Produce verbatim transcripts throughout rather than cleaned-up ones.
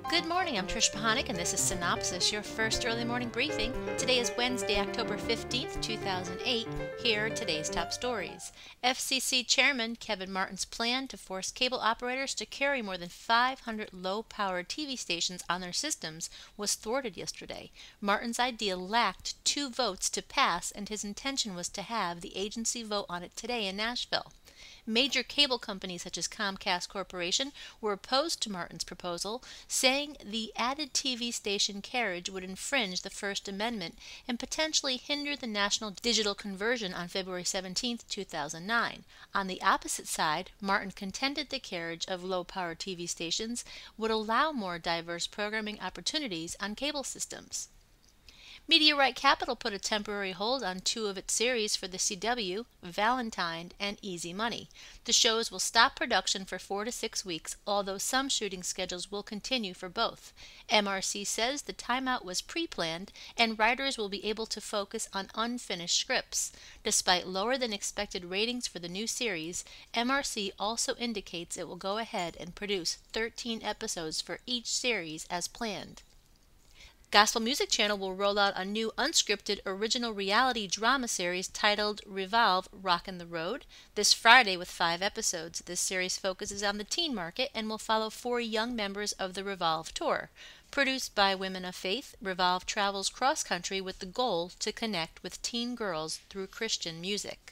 Good morning, I'm Trish Pahanik, and this is Cynopsis, your first early morning briefing. Today is Wednesday, October fifteenth, two thousand eight. Here are today's top stories. F C C Chairman Kevin Martin's plan to force cable operators to carry more than five hundred low-powered T V stations on their systems was thwarted yesterday. Martin's idea lacked two votes to pass, and his intention was to have the agency vote on it today in Nashville. Major cable companies such as Comcast Corporation were opposed to Martin's proposal, saying the added T V station carriage would infringe the First Amendment and potentially hinder the national digital conversion on February seventeenth, two thousand nine. On the opposite side, Martin contended the carriage of low-power T V stations would allow more diverse programming opportunities on cable systems. Media Right Capital put a temporary hold on two of its series for the C W, Valentine and Easy Money. The shows will stop production for four to six weeks, although some shooting schedules will continue for both. M R C says the timeout was pre-planned and writers will be able to focus on unfinished scripts. Despite lower than expected ratings for the new series, M R C also indicates it will go ahead and produce thirteen episodes for each series as planned. Gospel Music Channel will roll out a new unscripted original reality drama series titled Revolve Rockin' the Road this Friday with five episodes. This series focuses on the teen market and will follow four young members of the Revolve Tour. Produced by Women of Faith, Revolve travels cross-country with the goal to connect with teen girls through Christian music.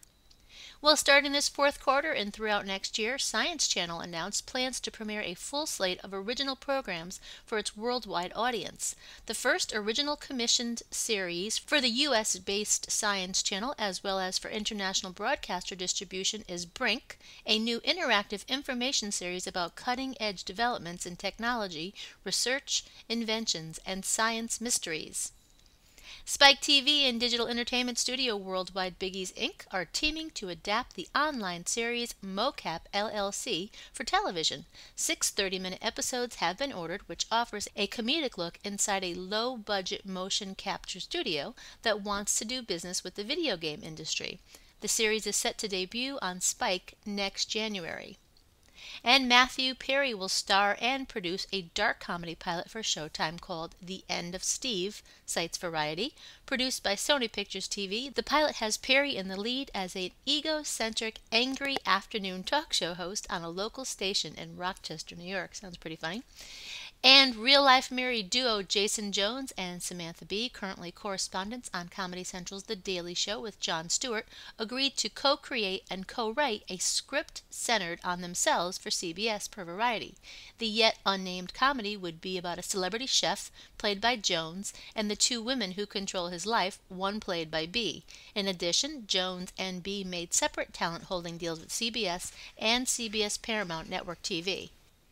Well, starting this fourth quarter and throughout next year, Science Channel announced plans to premiere a full slate of original programs for its worldwide audience. The first original commissioned series for the U S-based Science Channel, as well as for international broadcaster distribution, is Brink, a new interactive information series about cutting-edge developments in technology, research, inventions, and science mysteries. Spike T V and digital entertainment studio Worldwide Biggies Incorporated are teaming to adapt the online series Mocap L L C for television. Six thirty-minute episodes have been ordered, which offers a comedic look inside a low-budget motion capture studio that wants to do business with the video game industry. The series is set to debut on Spike next January. And Matthew Perry will star and produce a dark comedy pilot for Showtime called The End of Steve, cites Variety. Produced by Sony Pictures T V, the pilot has Perry in the lead as an egocentric, angry afternoon talk show host on a local station in Rochester, New York. Sounds pretty funny. And real-life married duo Jason Jones and Samantha Bee, currently correspondents on Comedy Central's The Daily Show with Jon Stewart, agreed to co-create and co-write a script centered on themselves for C B S per Variety. The yet unnamed comedy would be about a celebrity chef, played by Jones, and the two women who control his life, one played by Bee. In addition, Jones and Bee made separate talent-holding deals with C B S and C B S Paramount Network T V.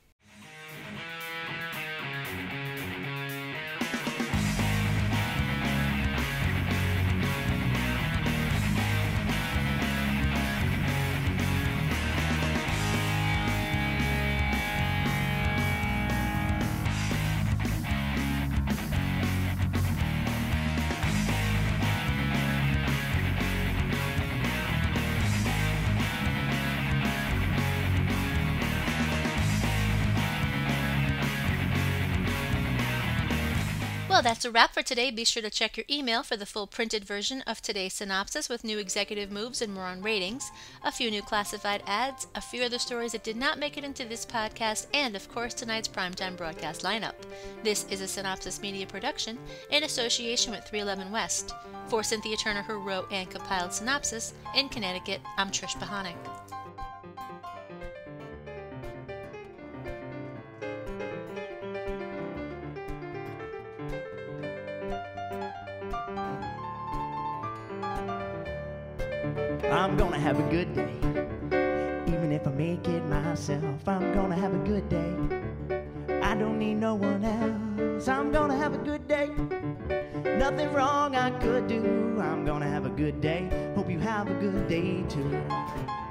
Well, that's a wrap for today. Be sure to check your email for the full printed version of today's synopsis with new executive moves and more on ratings, a few new classified ads, a few other stories that did not make it into this podcast, and of course tonight's primetime broadcast lineup. This is a Cynopsis Media production in association with three eleven West. For Cynthia Turner, who wrote and compiled Cynopsis, in Connecticut, I'm Trish Pahanik. I'm gonna have a good day. Even if I make it myself, I'm gonna have a good day. I don't need no one else. I'm gonna have a good day. Nothing wrong I could do. I'm gonna have a good day. Hope you have a good day too.